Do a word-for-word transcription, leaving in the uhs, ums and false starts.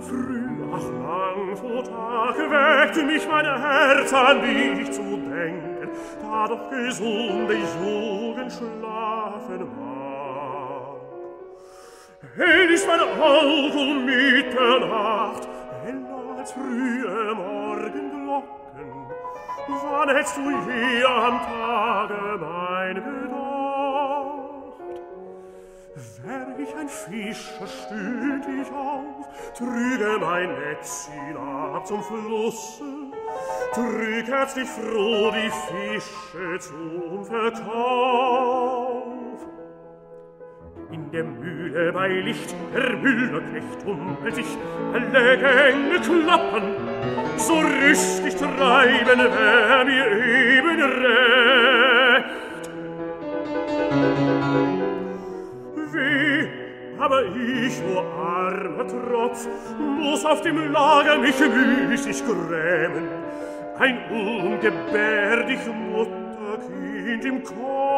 früh, ach lang vor Tag, weckte mich mein Herz an dich zu denken, da doch gesunde Jugend schlafen mag. Hell ist mein Auge um Mitternacht, heller als frühe Morgenglocken. Wann hättest du je am Tage mein gedacht? Wär ich ein Fischer, stünd ich auf, trüge mein Netz hinab zum Flusse, trüg herzlich froh die Fische zum Verkauf. In der Mühle bei Licht der Müllerknecht tummelt sich, alle Gänge klappen, so rüstig treiben wär mir eben recht. Weh, aber ich, o armer Tropf, muss auf dem Lager mich müßig grämen, ein ungebärdig Mutterkind im Kopf.